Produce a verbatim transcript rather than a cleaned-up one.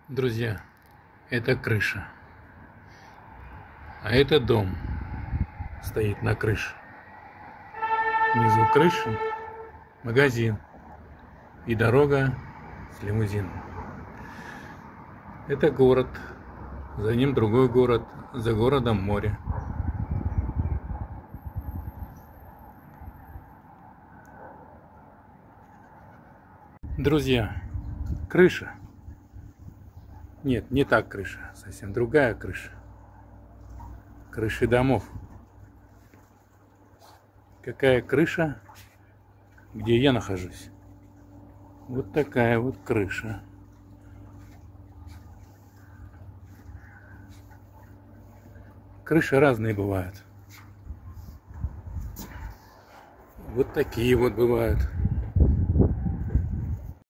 Друзья, это крыша. А это дом стоит на крыше. Внизу крыши магазин и дорога с лимузином. Это город, за ним другой город, за городом море. Друзья, крыша. Нет, не так крыша, совсем другая крыша. Крыши домов. Какая крыша, где я нахожусь? Вот такая вот крыша. Крыши разные бывают. Вот такие вот бывают.